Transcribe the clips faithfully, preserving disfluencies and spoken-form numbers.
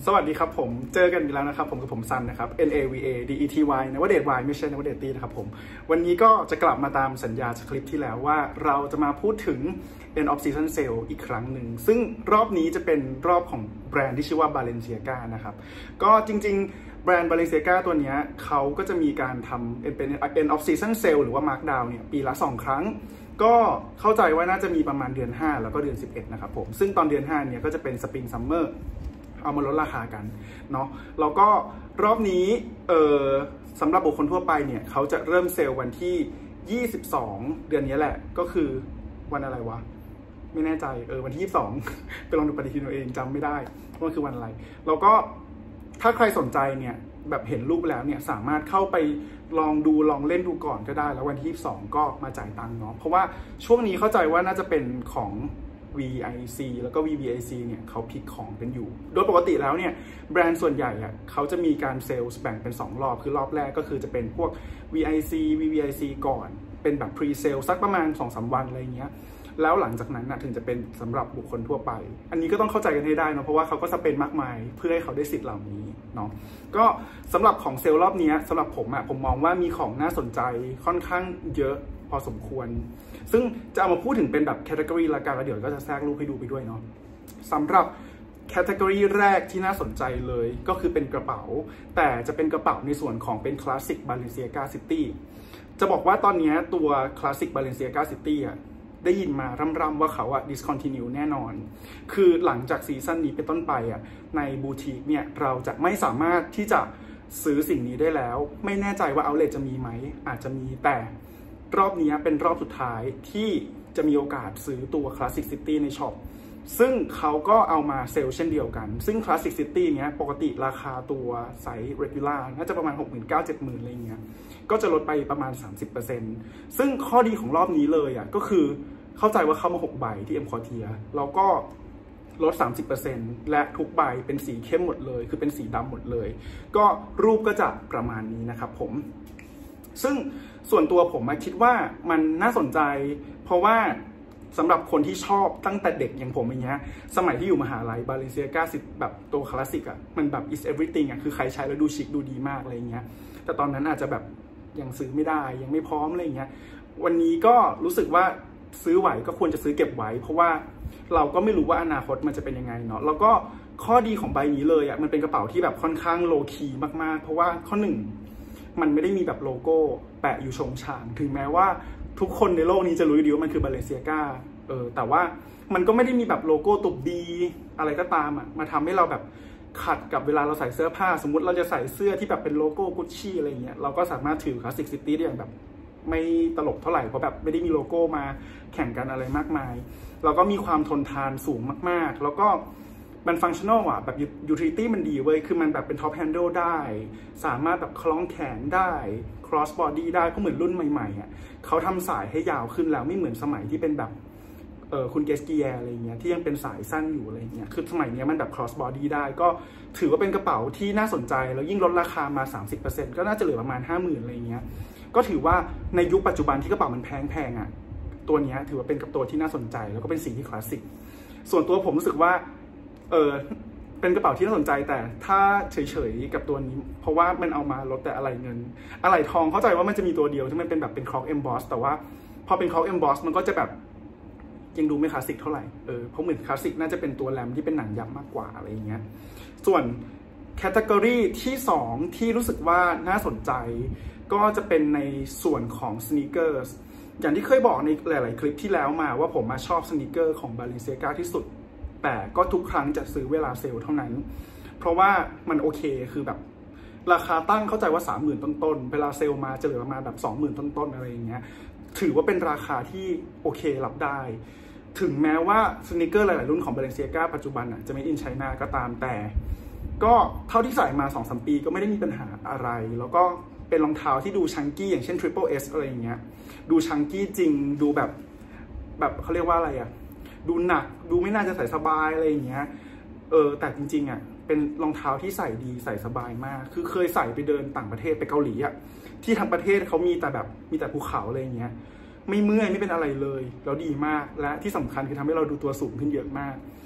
สวัสดีครับผมเจอกันอีกแล้วนะครับผมกับผมซันนะครับ N A V A D E T Y นวเดช Y ไม่ใช่นวเดชตีนะครับผมวันนี้ก็จะกลับมาตามสัญญาจากคลิปที่แล้วว่าเราจะมาพูดถึง End of Season Sale อีกครั้งหนึ่งซึ่งรอบนี้จะเป็นรอบของแบรนด์ที่ชื่อว่า Balenciaga นะครับก็จริงๆแบรนด์ Balenciaga ตัวนี้เขาก็จะมีการทำเป็น End of Season Sale หรือว่า Markdown เนี่ยปีละสองครั้งก็เข้าใจว่าน่าจะมีประมาณเดือนห้าแล้วก็เดือนสิบเอ็ดนะครับผมซึ่งตอนเดือนห้าเนี่ยก็จะเป็น Spring Summerเอามาลดราคากันเนาะแล้วก็รอบนี้เออสำหรับบุคคลทั่วไปเนี่ยเขาจะเริ่มเซลล์วันที่ยี่สิบสองเดือนนี้แหละก็คือวันอะไรวะไม่แน่ใจเออวันที่ยี่สิบสองไปลองดูปฏิทินเอาเองจำไม่ได้ว่าคือวันอะไรแล้วก็ถ้าใครสนใจเนี่ยแบบเห็นรูปแล้วเนี่ยสามารถเข้าไปลองดูลองเล่นดูก่อนก็ได้แล้ววันที่ยี่สิบสองก็มาจ่ายตังค์เนาะเพราะว่าช่วงนี้เข้าใจว่าน่าจะเป็นของวี ไอ ซี แล้วก็ วี วี ไอ ซี เนี่ยเขาพิกของกันอยู่โดยปกติแล้วเนี่ยแบรนด์ส่วนใหญ่อะเขาจะมีการเซลล์แบ่งเป็นสองรอบคือรอบแรกก็คือจะเป็นพวก วี ไอ ซี วี วี ไอ ซี ก่อนเป็นแบบ pre sale สักประมาณ สองถึงสาม วันอะไรเงี้ยแล้วหลังจากนั้นนะถึงจะเป็นสำหรับบุคคลทั่วไปอันนี้ก็ต้องเข้าใจกันให้ได้นะเพราะว่าเขาก็สเปนมากมายเพื่อให้เขาได้สิทธิ์เหล่านี้เนาะก็สำหรับของเซลล์รอบนี้สำหรับผมอะผมมองว่ามีของน่าสนใจค่อนข้างเยอะพอสมควรซึ่งจะเอามาพูดถึงเป็นแบบแคตตากรีละกันแล้วเดี๋ยวก็จะแทรกรูปให้ดูไปด้วยเนาะสำหรับแคตตากรีแรกที่น่าสนใจเลยก็คือเป็นกระเป๋าแต่จะเป็นกระเป๋าในส่วนของเป็นคลาสสิก Balenciaga City จะบอกว่าตอนนี้ตัวคลาสสิก Balenciaga City อ่ะได้ยินมาร่ำๆว่าเขาอะ discontinue แน่นอนคือหลังจากซีซั่นนี้เป็นต้นไปอะในบูติกเนี่ยเราจะไม่สามารถที่จะซื้อสิ่งนี้ได้แล้วไม่แน่ใจว่า outlet จะมีไหมอาจจะมีแต่รอบนี้เป็นรอบสุดท้ายที่จะมีโอกาสซื้อตัว Classic City ในช็อปซึ่งเขาก็เอามาเซลล์เช่นเดียวกันซึ่ง Classic City เนี้ยปกติราคาตัวไซส์ regular น่าจะประมาณ หกหมื่นเก้าพัน เจ็ดหมื่น อะไรเงี้ยก็จะลดไปประมาณ สามสิบเปอร์เซ็นต์ ซึ่งข้อดีของรอบนี้เลยอ่ะก็คือเข้าใจว่าเข้ามาหกใบที่ M Quartier แล้วก็ลด สามสิบเปอร์เซ็นต์ และทุกใบเป็นสีเข้มหมดเลยคือเป็นสีดำหมดเลยก็รูปก็จะประมาณนี้นะครับผมซึ่งส่วนตัวผมคิดว่ามันน่าสนใจเพราะว่าสำหรับคนที่ชอบตั้งแต่เด็กอย่างผมอย่างเงี้ยสมัยที่อยู่มหาลัย Balenciaga แบบตัวคลาสสิกอ่ะมันแบบ is everything อ่ะคือใครใช้แล้วดูชิคดูดีมากอะไรเงี้ยแต่ตอนนั้นอาจจะแบบยังซื้อไม่ได้ยังไม่พร้อมอะไรเงี้ยวันนี้ก็รู้สึกว่าซื้อไหวก็ควรจะซื้อเก็บไว้เพราะว่าเราก็ไม่รู้ว่าอนาคตมันจะเป็นยังไงเนาะแล้วก็ข้อดีของใบนี้เลยอ่ะมันเป็นกระเป๋าที่แบบค่อนข้างโลคีมากๆเพราะว่าข้อหนึ่งมันไม่ได้มีแบบโลโก้แปะอยู่ชงชางถึงแม้ว่าทุกคนในโลกนี้จะรู้ดีว่ามันคือ Balenciaga เออแต่ว่ามันก็ไม่ได้มีแบบโลโก้ตุบดีอะไรก็ตามอ่ะมาทำให้เราแบบขัดกับเวลาเราใส่เสื้อผ้าสมมุติเราจะใส่เสื้อที่แบบเป็นโลโก้กุชชี่อะไรเงี้ยเราก็สามารถถือ Classic City ได้อย่างแบบไม่ตลกเท่าไหร่เพราะแบบไม่ได้มีโลโก้มาแข่งกันอะไรมากมายแล้วก็มีความทนทานสูงมากๆแล้วก็มันฟังชั่นอลอ่ะแบบยูทิลิตี้มันดีเว้ยคือมันแบบเป็นท็อปแฮนเดิลได้สามารถแบบคล้องแขนได้ cross body ได้เพราะเหมือนรุ่นใหม่ๆอ่ะเขาทำสายให้ยาวขึ้นแล้วไม่เหมือนสมัยที่เป็นแบบเออคุณเกสกีแยร์อะไรเงี้ยที่ยังเป็นสายสั้นอยู่อะไรเงี้ยคือสมัยนี้มันแบบ cross body ได้ก็ถือว่าเป็นกระเป๋าที่น่าสนใจแล้วยิ่งลดราคามา สามสิบเปอร์เซ็นต์ ก็น่าจะเหลือประมาณ ห้าหมื่น อะไรเงี้ยก็ถือว่าในยุคปัจจุบันที่กระเป๋ามันแพงๆอ่ะตัวนี้ถือว่าเป็นกับตัวที่น่าสนใจแล้วก็เป็นสีที่คลาสสิกส่วนตัวผมรู้สึกว่าเออเป็นกระเป๋าที่น่าสนใจแต่ถ้าเฉยๆกับตัวนี้เพราะว่ามันเอามาลดแต่อะไรเงินอะไรทองเข้าใจว่ามันจะมีตัวเดียวที่มันเป็นแบบเป็นคล็อกเอ็มบอสแต่ว่าพอเป็นคล็อกเอ็มบอสมันก็จะแบบยังดูไม่คลาสสิกเท่าไหร่เออเพราะเหมือนคลาสสิกน่าจะเป็นตัวแรมที่เป็นหนังยับมากกว่าอะไรอย่างเงี้ยส่วนแคตตากรีที่สองที่รู้สึกว่าน่าสนใจก็จะเป็นในส่วนของสนีกเกอร์อย่างที่เคยบอกในหลายๆคลิปที่แล้วมาว่าผมมาชอบสนีกเกอร์ของ Balenciaga ที่สุดแต่ก็ทุกครั้งจะซื้อเวลาเซลล์เท่านั้นเพราะว่ามันโอเคคือแบบราคาตั้งเข้าใจว่า สามหมื่น ต้นๆเวลาเซลล์มาจะเหลือประมาณแบบ สองหมื่น ต้นๆอะไรอย่างเงี้ยถือว่าเป็นราคาที่โอเครับได้ถึงแม้ว่าสนีกเกอร์หลายๆรุ่นของ Balenciaga ปัจจุบันอ่ะจะไม่อินไชน่าก็ตามแต่ก็เท่าที่ใส่มา สองถึงสาม ปีก็ไม่ได้มีปัญหาอะไรแล้วก็เป็นรองเท้าที่ดูชังกี้อย่างเช่น Triple S อะไรอย่างเงี้ยดูชังกี้จริงดูแบบแบบเขาเรียกว่าอะไรอ่ะดูหนักดูไม่น่าจะใส่สบายอะไรอย่างเงี้ยเออแต่จริงๆอ่ะเป็นรองเท้าที่ใส่ดีใส่สบายมากคือเคยใส่ไปเดินต่างประเทศไปเกาหลีอ่ะที่ทางประเทศเขามีแต่แบบมีแต่ภูเขาอะไรอย่างเงี้ยไม่เมื่อยไม่เป็นอะไรเลยแล้วดีมากและที่สำคัญคือทำให้เราดูตัวสูงขึ้นเยอะมาก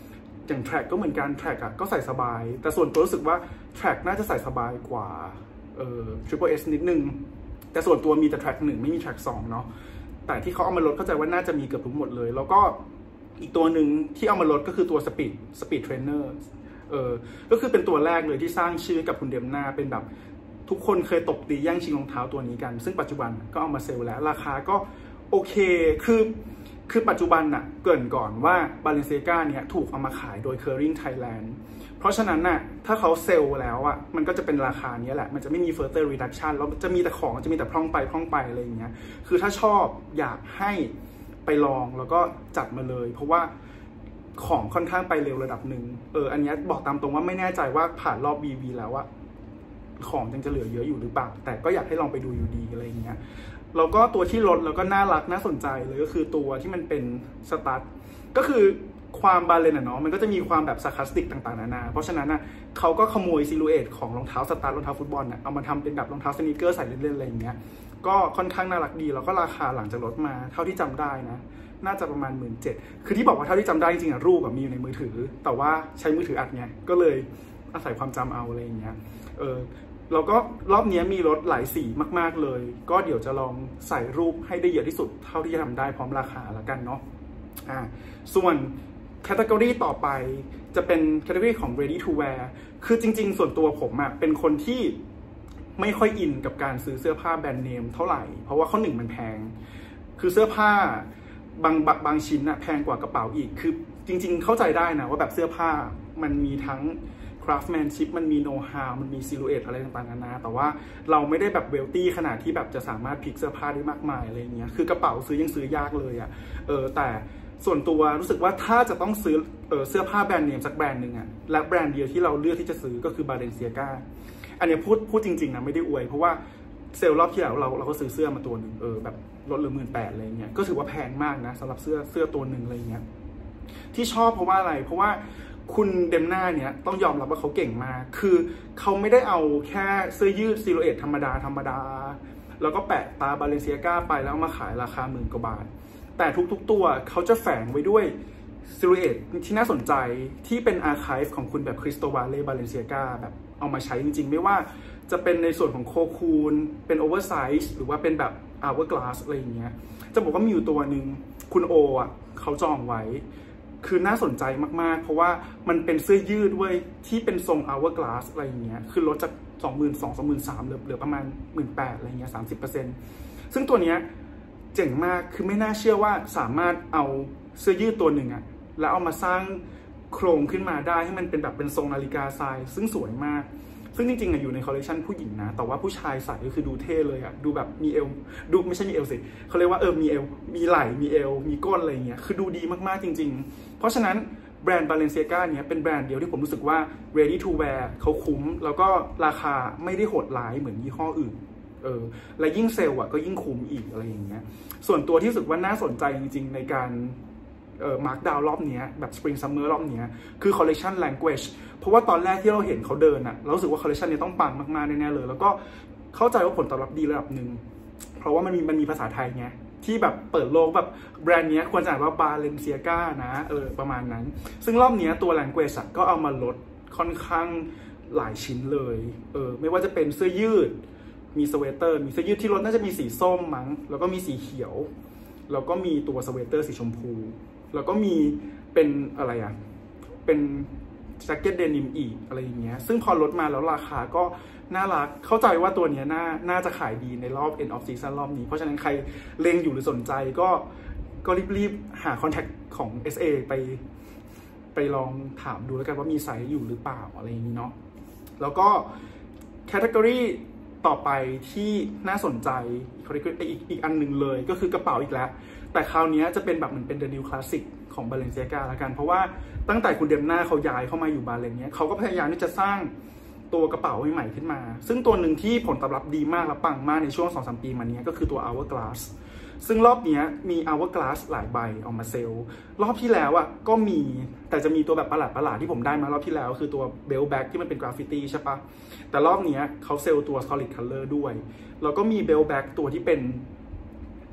อย่างแทร็กก็เหมือนกันแทร็กอะก็ใส่สบายแต่ส่วนตัวรู้สึกว่าแทร็กน่าจะใส่สบายกว่าเอ่อ Triple S นิดนึงแต่ส่วนตัวมีแต่แทร็กหนึ่งไม่มีแทร็กสองเนาะแต่ที่เขาเอามาลดเข้าใจว่าน่าจะมีเกือบทุกหมดเลยแล้วก็อีกตัวหนึ่งที่เอามาลดก็คือตัว Speed Speed Trainer เออก็คือเป็นตัวแรกเลยที่สร้างชื่อกับคุณเดมนาเป็นแบบทุกคนเคยตบตีแย่งชิงรองเท้าตัวนี้กันซึ่งปัจจุบันก็เอามาเซลล์แล้วราคาก็โอเคคือคือปัจจุบันน่ะเกริ่นก่อนว่า Balenciaga เนี่ยถูกเอามาขายโดย Kering Thailand เพราะฉะนั้นน่ะถ้าเขาเซลล์แล้วอ่ะมันก็จะเป็นราคานี้แหละมันจะไม่มี further reduction แล้วจะมีแต่ของจะมีแต่พร่องไปพร่องไปอะไรอย่างเงี้ยคือถ้าชอบอยากให้ไปลองแล้วก็จัดมาเลยเพราะว่าของค่อนข้างไปเร็วระดับหนึ่งเอออันนี้บอกตามตรงว่าไม่แน่ใจว่าผ่านรอบ บี วี แล้วอะของยังจะเหลือเยอะอยู่หรือเปล่าแต่ก็อยากให้ลองไปดูอยู่ดีอะไรอย่างเงี้ยแล้วก็ตัวที่ลดแล้วก็น่ารักน่าสนใจเลยก็คือตัวที่มันเป็นสตั๊ดก็คือความบาเลนอะเนาะมันก็จะมีความแบบซาร์คาสติกต่างๆนานาเพราะฉะนั้นอะเขาก็ขโมยซิลูเอตของรองเท้าสตั๊ดรองเท้าฟุตบอลอะเอามาทำเป็นแบบรองเท้าสนีกเกอร์ใส่เล่นๆอะไรอย่างเงี้ยก็ค่อนข้างน่ารักดีแล้วก็ราคาหลังจากลดมาเท่าที่จำได้นะน่าจะประมาณหมื่นเจ็ดคือที่บอกว่าเท่าที่จำได้จริงๆอะรูปแบบมีอยู่ในมือถือแต่ว่าใช้มือถืออัดไงก็เลยอาศัยความจำเอาอะไรอย่างเงี้ยเออแล้วก็รอบนี้มีรถหลายสีมากๆเลยก็เดี๋ยวจะลองใส่รูปให้ได้เยอะที่สุดเท่าที่จะทำได้พร้อมราคาแล้วกันเนาะอ่าส่วนแคตตากรีต่อไปจะเป็นแคตตากรีของ ready to wear คือจริงๆส่วนตัวผมอะเป็นคนที่ไม่ค่อยอินกับการซื้อเสื้อผ้าแบรนด์เนมเท่าไหร่เพราะว่าข้อหนึ่งมันแพงคือเสื้อผ้าบางบางชิ้นอะแพงกว่ากระเป๋าอีกคือจริงๆเข้าใจได้นะว่าแบบเสื้อผ้ามันมีทั้ง craftsmanship มันมี know how มันมี silhouette อะไรต่างๆนานาแต่ว่าเราไม่ได้แบบเวลตี้ขนาดที่แบบจะสามารถพลิกเสื้อผ้าได้มากมายอะไรเงี้ยคือกระเป๋าซื้อยังซื้อยากเลยอะเออแต่ส่วนตัวรู้สึกว่าถ้าจะต้องซื้อเออเสื้อผ้าแบรนด์เนมสักแบรนด์หนึ่งอะและแบรนด์เดียวที่เราเลือกที่จะซื้อก็คือ Balenciaga อันนี้พูดพูดจริงๆนะไม่ได้อวยเพราะว่าเซลล์รอบที่แล้วเราเราก็ซื้อเสื้อมาตัวหนึ่งเออแบบลดเหลือหมื่นแปดอะไรเงี้ยก็ถือว่าแพงมากนะสำหรับเสื้อเสื้อตัวหนึ่งอะไรเงี้ยที่ชอบเพราะว่าอะไรเพราะว่าคุณเดมนาเนี่ยต้องยอมรับว่าเขาเก่งมากคือเขาไม่ได้เอาแค่เสื้อยืดซิลูเอตธรรมดาธรรมดาแล้วก็แปะตาบาเลนเซียก้าไปแล้วมาขายราคาหมื่นกว่าบาทแต่ทุกๆตัวเขาจะแฝงไว้ด้วยซิลูเอตที่น่าสนใจที่เป็นอาร์ไคฟ์ของคุณแบบคริสโตวาเล่บาเลนเซียก้าแบบเอามาใช้จริงๆไม่ว่าจะเป็นในส่วนของโคคูนเป็นโอเวอร์ไซส์หรือว่าเป็นแบบอัลเวอร์กลาสอะไรอย่างเงี้ยจะบอกว่ามีอยู่ตัวหนึ่งคุณโออ่ะเขาจองไว้คือน่าสนใจมากๆเพราะว่ามันเป็นเสื้อยืดเว้ยที่เป็นทรง hourglass อะไรอย่างเงี้ยคือลดจาก สองหมื่นสองพัน สองหมื่นสามพัน เหลือเหลือประมาณ หนึ่งหมื่นแปดพัน อะไรเงี้ย สามสิบเปอร์เซ็นต์ ซึ่งตัวเนี้ยเจ๋งมากคือไม่น่าเชื่อว่าสามารถเอาเสื้อยืดตัวหนึ่งอะแล้วเอามาสร้างโครงขึ้นมาได้ให้มันเป็นแบบเป็นทรงนาฬิกาทรายซึ่งสวยมากซึ่งจริงๆอะอยู่ในคอลเลคชันผู้หญิงนะแต่ว่าผู้ชายใส่ก็คือดูเท่เลยอะดูแบบมีเอวดูไม่ใช่มีเอวสิเขาเรียกว่าเออมีเอวมีไหล่มีเอวมีก้นอะไรเงี้ยคือดูดีมากๆจริงๆเพราะฉะนั้นแบรนด์ Balenciaga เนี่ยเป็นแบรนด์เดียวที่ผมรู้สึกว่า ready to wear เขาคุ้มแล้วก็ราคาไม่ได้โหดร้ายเหมือนยี่ห้ออื่นเออและยิ่งเซลล์อะก็ยิ่งคุ้มอีกอะไรอย่างเงี้ยส่วนตัวที่รู้สึกว่าน่าสนใจจริงๆในการเอ่อมาร์คดาวน์รอบนี้แบบ Spring Summer รอบนี้คือ Collection Language เพราะว่าตอนแรกที่เราเห็นเขาเดินอะเรารู้สึกว่า Collection นี้ต้องปังมากๆแน่ๆเลยแล้วก็เข้าใจว่าผลตอบรับดีระดับหนึ่งเพราะว่ามันมีมันมีภาษาไทยไงที่แบบเปิดโลกแบบแบรนด์นี้ควรจะอ่านว่า Balenciaga นะเออประมาณนั้นซึ่งรอบนี้ตัว Language ก็เอามาลดค่อนข้างหลายชิ้นเลยเออไม่ว่าจะเป็นเสื้อยืดมีสเวตเตอร์มีเสื้อยืดที่ลดน่าจะมีสีส้มมั้งแล้วก็มีสีเขียวแล้วก็มีตัวสเวตเตอร์สีชมพูแล้วก็มีเป็นอะไรอ่ะเป็นแจ็คเก็ตเดนิมอีกอะไรอย่างเงี้ยซึ่งพอลดมาแล้วราคาก็น่ารักเข้าใจว่าตัวนี้น่าน่าจะขายดีในรอบ end of season รอบนี้เพราะฉะนั้นใครเล็งอยู่หรือสนใจก็ก็รีบๆหาคอนแทคของ เอส เอ ไปไปลองถามดูแล้วกันว่ามีไซส์อยู่หรือเปล่าอะไรอย่างนี้เนาะแล้วก็แคตตากรีต่อไปที่น่าสนใจอีกอีกอันหนึ่งเลยก็คือกระเป๋าอีกแล้วแต่คราวนี้จะเป็นแบบเหมือนเป็น the new classic ของ Balenciaga ละกันเพราะว่าตั้งแต่คุณเดมนาเขาย้ายเข้ามาอยู่บาเลนเนี้ยเขาก็พยายามที่จะสร้างตัวกระเป๋าใหม่ๆขึ้นมาซึ่งตัวหนึ่งที่ผลตอบรับดีมากและปังมากในช่วง สองถึงสาม ปีมานี้ก็คือตัว hourglass ซึ่งรอบนี้มี hourglass หลายใบออกมาเซลล์รอบที่แล้วอ่ะก็มีแต่จะมีตัวแบบประหลาดๆที่ผมได้มารอบที่แล้วคือตัว bell bag ที่มันเป็นกราฟฟิตี้ใช่ปะแต่รอบนี้เขาเซลล์ตัว solid color ด้วยแล้วก็มี bell bag ตัวที่เป็น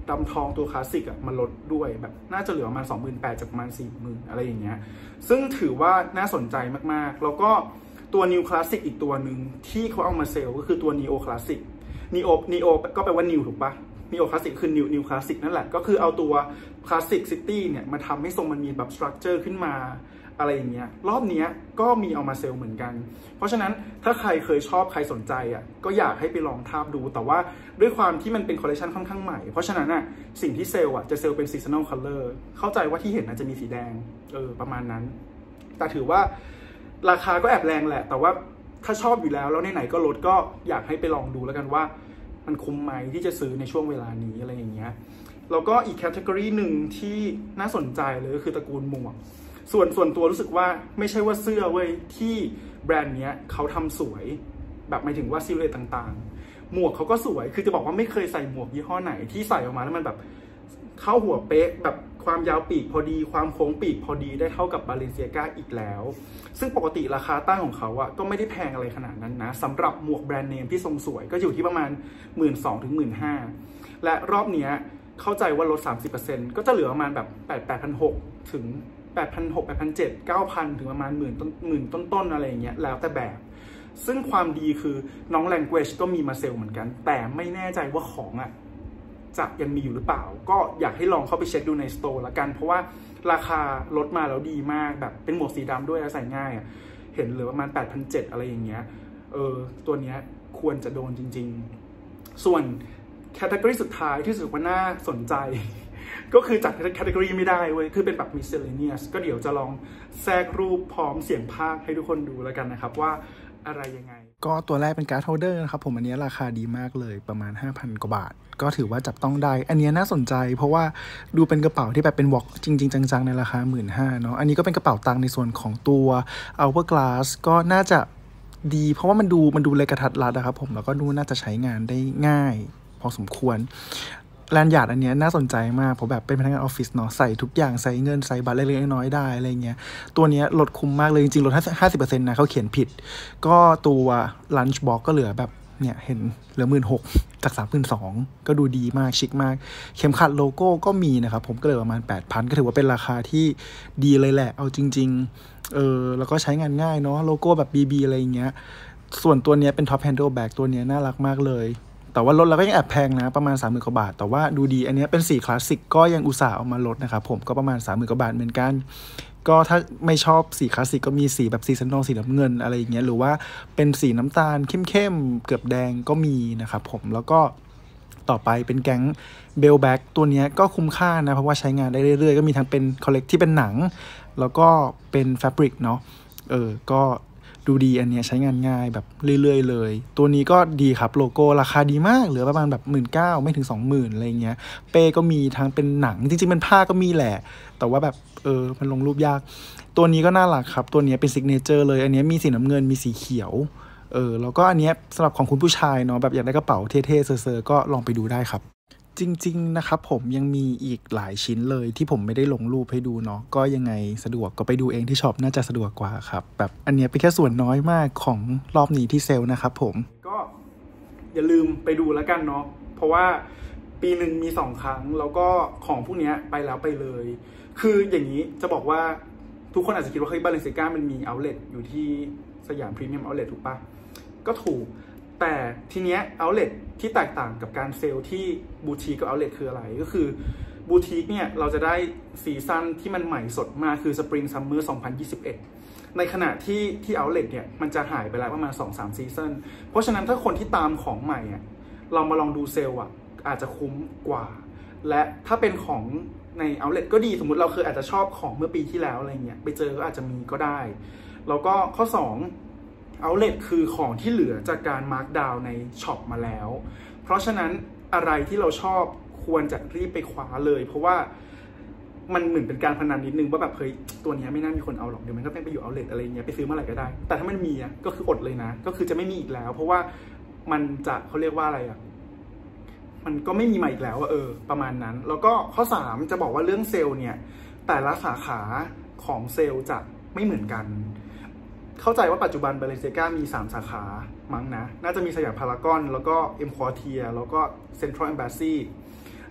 ดำทองตัวคลาสสิกอ่ะมันลดด้วยแบบน่าจะเหลือประมาณ สองหมื่นแปดพัน จากประมาณ สี่หมื่น อะไรอย่างเงี้ยซึ่งถือว่าน่าสนใจมากๆแล้วก็ตัว New Classic อีกตัวหนึ่งที่เขาเอามาเซลล์ก็คือตัว Neo Classic Neo Neo ก็แปลว่า New ถูกปะ Neo Classic คือ New New Classic นั่นแหละก็คือเอาตัว Classic City เนี่ยมาทำให้ทรงมันมีแบบ structure ขึ้นมาอะไรอย่างเงี้ยรอบนี้ก็มีเอามาเซลล์เหมือนกันเพราะฉะนั้นถ้าใครเคยชอบใครสนใจอ่ะก็อยากให้ไปลองทาบดูแต่ว่าด้วยความที่มันเป็นคอลเลคชันค่อนข้างใหม่เพราะฉะนั้นอ่ะสิ่งที่เซลล์อ่ะจะเซลล์เป็น seasonal color เข้าใจว่าที่เห็นอาจจะมีสีแดงเออประมาณนั้นแต่ถือว่าราคาก็แอบแรงแหละแต่ว่าถ้าชอบอยู่แล้วแล้วไหนๆก็ลดก็อยากให้ไปลองดูแล้วกันว่ามันคุ้มไหมที่จะซื้อในช่วงเวลานี้อะไรอย่างเงี้ยแล้วก็อีกแคตตากรีหนึ่งที่น่าสนใจเลยก็คือตระกูลหมวกส่วนส่วนตัวรู้สึกว่าไม่ใช่ว่าเสื้อเว้ยที่แบรนด์เนี้ยเขาทำสวยแบบหมายถึงว่าซิลูเอตต่างๆหมวกเขาก็สวยคือจะบอกว่าไม่เคยใส่หมวกยี่ห้อไหนที่ใส่ออกมาแล้วมันแบบเข้าหัวเป๊ะแบบความยาวปีกพอดีความโค้งปีกพอดีได้เท่ากับบาเลนเซียกาอีกแล้วซึ่งปกติราคาตั้งของเขาอะก็ไม่ได้แพงอะไรขนาดนั้นนะสำหรับหมวกแบรนด์เนมที่ทรงสวยก็อยู่ที่ประมาณ หนึ่งหมื่นสองพัน ถึง หนึ่งหมื่นห้าพัน และรอบนี้เข้าใจว่าลด สามสิบเปอร์เซ็นต์ ก็จะเหลือประมาณแบบ แปดพันหกร้อย ถึงแปดพันหกร้อย แปดพันเจ็ดร้อย เก้าพัน ถึงประมาณหมื่นต้นหมื่นต้นๆอะไรอย่างเงี้ยแล้วแต่แบบซึ่งความดีคือน้อง Language ก็มีมาเซลล์เหมือนกันแต่ไม่แน่ใจว่าของอ่ะจะยังมีอยู่หรือเปล่าก็อยากให้ลองเข้าไปเช็คดูในสโตร์ละกันเพราะว่าราคาลดมาแล้วดีมากแบบเป็นหมวกสีดำด้วยใส่ง่ายอ่ะเห็นเหลือประมาณ แปดพันเจ็ดร้อย อะไรอย่างเงี้ยเออตัวเนี้ยควรจะโดนจริงๆส่วนแคตตากรีสุดท้ายที่รู้สึกว่าน่าสนใจก็คือจัดแคตตากรีไม่ได้เว้ยคือเป็นแบบ miscellaneous ก็เดี๋ยวจะลองแทรกรูปพร้อมเสียงพากย์ให้ทุกคนดูแล้วกันนะครับว่าอะไรยังไงก็ตัวแรกเป็นการ์ดโฮลเดอร์นะครับผมอันนี้ราคาดีมากเลยประมาณ ห้าพัน กว่าบาทก็ถือว่าจับต้องได้อันนี้น่าสนใจเพราะว่าดูเป็นกระเป๋าที่แบบเป็นวอล์กจริงๆจังๆในราคา หนึ่งหมื่นห้าพัน เนาะอันนี้ก็เป็นกระเป๋าตังค์ในส่วนของตัว Hourglass ก็น่าจะดีเพราะว่ามันดูมันดูเลยกระทัดรัดนะครับผมแล้วก็ดูน่าจะใช้งานได้ง่ายพอสมควรแลนด์ยาร์ดอันนี้น่าสนใจมากเพราะแบบเป็นพนักงานออฟฟิศเนาะใส่ทุกอย่างใส่เงินใส่บัตรเล็กๆน้อยๆได้อะไรเงี้ยตัวนี้ลดคุ้มมากเลยจริงๆลด ห้าสิบเปอร์เซ็นต์ นะเขาเขียนผิดก็ตัวลันช์บ็อกก็เหลือแบบเนี่ยเห็นเหลือ หนึ่งหมื่นหกพัน จาก สามหมื่นสองพัน ก็ดูดีมากชิคมากเข็มขัดโลโก้ก็มีนะครับผมก็เหลือประมาณ แปดพัน ก็ถือว่าเป็นราคาที่ดีเลยแหละเอาจริงๆเออแล้วก็ใช้งานง่ายเนาะโลโก้แบบ บี บี อะไรเงี้ยส่วนตัวนี้เป็น Top Handle Bag ตัวนี้น่ารักมากเลยแต่ว่าลดแล้วก็ยังแอบแพงนะประมาณ สามหมื่น กว่าบาทแต่ว่าดูดีอันนี้เป็นสีคลาสสิกก็ยังอุตส่าห์เอามาลดนะครับผมก็ประมาณ สามหมื่น กว่าบาทเหมือนกันก็ถ้าไม่ชอบสีคลาสสิกก็มีสีแบบซีซันนอลสีน้ำเงินอะไรอย่างเงี้ยหรือว่าเป็นสีน้ำตาลเข้มๆเกือบแดงก็มีนะครับผมแล้วก็ต่อไปเป็นแก๊งเบลแบ็กตัวนี้ก็คุ้มค่านะเพราะว่าใช้งานได้เรื่อยๆก็มีทั้งเป็นคอลเลกที่เป็นหนังแล้วก็เป็นแฟบริกเนาะเออก็ดูดีอันนี้ใช้งานง่ายแบบเรื่อยๆเลยตัวนี้ก็ดีครับโลโก้ราคาดีมากเหลือประมาณแบบ หนึ่งหมื่นเก้าพัน ไม่ถึง สองหมื่น อะไรเงี้ยเป้ก็มีทั้งเป็นหนังจริงๆเป็นผ้าก็มีแหละแต่ว่าแบบเออมันลงรูปยากตัวนี้ก็น่ารักครับตัวนี้เป็นซิกเนเจอร์เลยอันนี้มีสีน้ำเงินมีสีเขียวเออแล้วก็อันนี้สำหรับของคุณผู้ชายเนาะแบบอยากได้กระเป๋าเท่ๆเซอร์ๆก็ลองไปดูได้ครับจริงๆนะครับผมยังมีอีกหลายชิ้นเลยที่ผมไม่ได้ลงรูปให้ดูเนาะก็ยังไงสะดวกก็ไปดูเองที่ช็อปน่าจะสะดวกกว่าครับแบบอันนี้เป็นแค่ส่วนน้อยมากของรอบนี้ที่เซลล์นะครับผมก็อย่าลืมไปดูแล้วกันเนาะเพราะว่าปีหนึ่งมีสองครั้งแล้วก็ของพวกนี้ไปแล้วไปเลยคืออย่างนี้จะบอกว่าทุกคนอาจจะคิดว่าเฮ้ยบาเลนเซียก้ามันมีเอาท์เลทอยู่ที่สยามพรีเมียมเอาท์เลทถูกปะก็ถูกแต่ทีเนี้ยเอาท์เลทที่แตกต่างกับการเซลล์ที่บูติกกับเอาท์เลทคืออะไรก็คือบูติกเนี่ยเราจะได้ซีซั่นที่มันใหม่สดมาคือสปริงซัมเมอร์สองพันยี่สิบเอ็ดในขณะที่ที่เอาท์เลทเนี่ยมันจะหายไปแล้วประมาณ สองถึงสาม ซีซั่นเพราะฉะนั้นถ้าคนที่ตามของใหม่อ่ะเรามาลองดูเซลล์อ่ะอาจจะคุ้มกว่าและถ้าเป็นของในเอาท์เลทก็ดีสมมุติเราเคยอาจจะชอบของเมื่อปีที่แล้วอะไรเงี้ยไปเจอก็อาจจะมีก็ได้แล้วก็ข้อสองOutlet คือของที่เหลือจากการมาร์กดาวน์ในช็อปมาแล้วเพราะฉะนั้นอะไรที่เราชอบควรจะรีบไปคว้าเลยเพราะว่ามันเหมือนเป็นการพนันนิดนึงว่าแบบเฮ้ยตัวนี้ไม่น่ามีคนเอาหรอกเดี๋ยวมันก็ต้องไปอยู่ Outlet อะไรเงี้ยไปซื้อเมื่อไหร่ก็ได้แต่ถ้ามันมีอ่ะก็คืออดเลยนะก็คือจะไม่มีอีกแล้วเพราะว่ามันจะเขาเรียกว่าอะไรอ่ะมันก็ไม่มีมาอีกแล้วเออประมาณนั้นแล้วก็ข้อสามจะบอกว่าเรื่องเซลล์เนี่ยแต่ละสาขาของเซลล์จะไม่เหมือนกันเข้าใจว่าปัจจุบันบาเลนเซียก้ามีสามสาขามั้งนะน่าจะมีสยามพารากอนแล้วก็เอ็มควอเทียแล้วก็เซ็นทรัลเอมบาสซี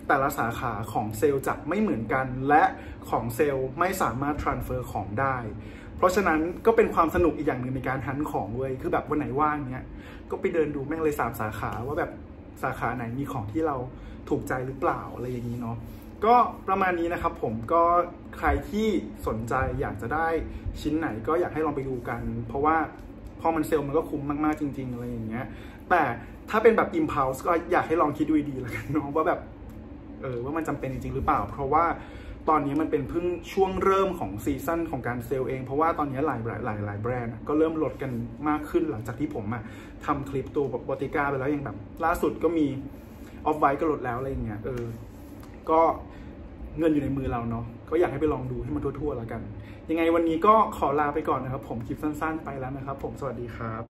แต่ละสาขาของเซลล์จะไม่เหมือนกันและของเซลล์ไม่สามารถ transfer ของได้เพราะฉะนั้นก็เป็นความสนุกอีกอย่างหนึ่งในการฮันของเว้ยคือแบบวันไหนว่างเนี้ยก็ไปเดินดูแม่งเลยสามสาขาว่าแบบสาขาไหนมีของที่เราถูกใจหรือเปล่าอะไรอย่างนี้เนาะก็ประมาณนี้นะครับผมก็ใครที่สนใจอยากจะได้ชิ้นไหนก็อยากให้ลองไปดูกันเพราะว่าพอมันเซลล์มันก็คุ้มมากๆจริงๆอะไรอย่างเงี้ยแต่ถ้าเป็นแบบ impulse ก็อยากให้ลองคิดดูดีๆแล้วกันเนาะว่าแบบเออว่ามันจำเป็นจริงๆหรือเปล่าเพราะว่าตอนนี้มันเป็นเพิ่งช่วงเริ่มของซีซั่นของการเซลล์เองเพราะว่าตอนนี้หลายหลายหลายหลายแบรนด์ก็เริ่มลดกันมากขึ้นหลังจากที่ผมอะทำคลิปตัวบอติก้าไปแล้วอย่างแบบล่าสุดก็มีออฟไวท์ก็ลดแล้วอะไรอย่างเงี้ยเออก็เงินอยู่ในมือเราเนาะก็อยากให้ไปลองดูให้มันทั่วๆแล้วกันยังไงวันนี้ก็ขอลาไปก่อนนะครับผมคลิปสั้นๆไปแล้วนะครับผมสวัสดีครับ